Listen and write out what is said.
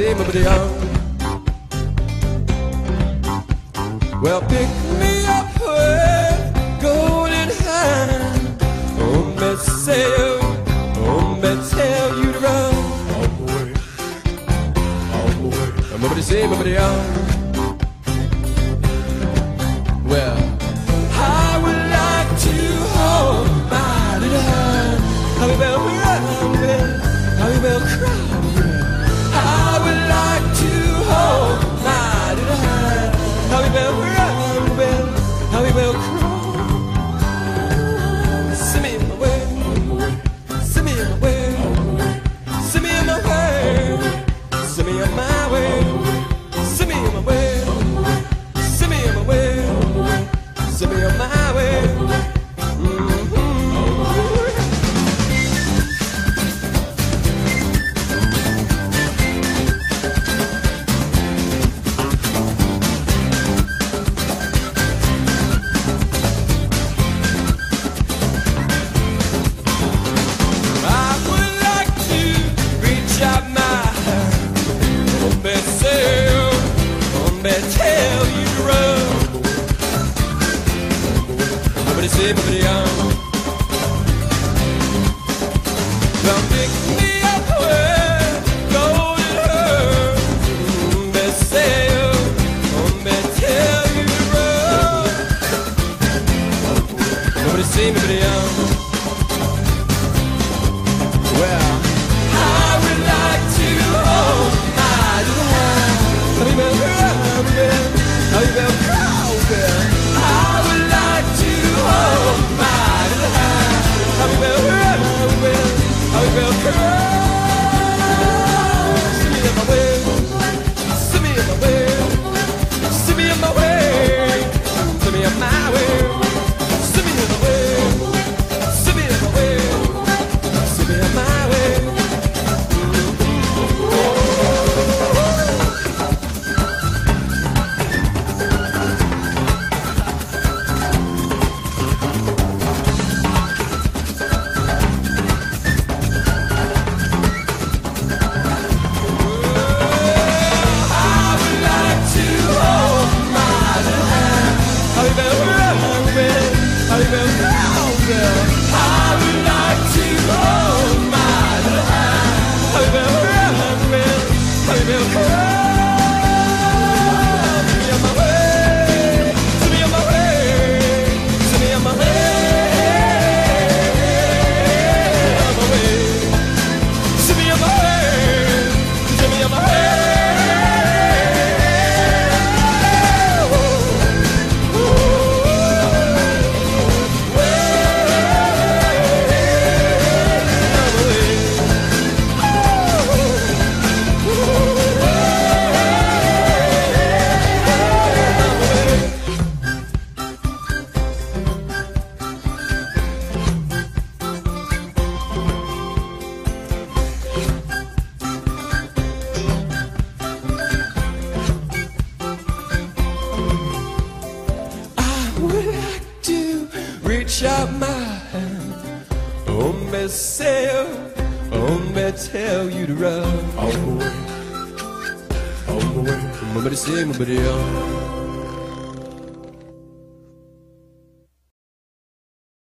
say, well, pick me up with golden hand. Oh, me say, oh, me tell you to run. Oh, boy, I'm say, well, I would like to hold my little hand. How we will run, how we will cry. I would like to hold my little hand. How we will run, how we will cry. Send me in my way, send me in my way, send me in my way, send me on my way, send me in my way, send me in my way, send me on my way. Tell you to run. Nobody say, nobody on. Well, pick me up with golden hair. Nobody say, nobody tell you to run. Nobody say, nobody on. Well, I would like to hold my little hand. How you will cry, I would like to hold my little hand. How you will cry. See me in my way, see me in my way, see me in my way, see me in my way, see me in my way, see me in my way, see me in my way. Reach out my hand, oh me say, oh me tell you to run. Oh boy, somebody say, somebody else.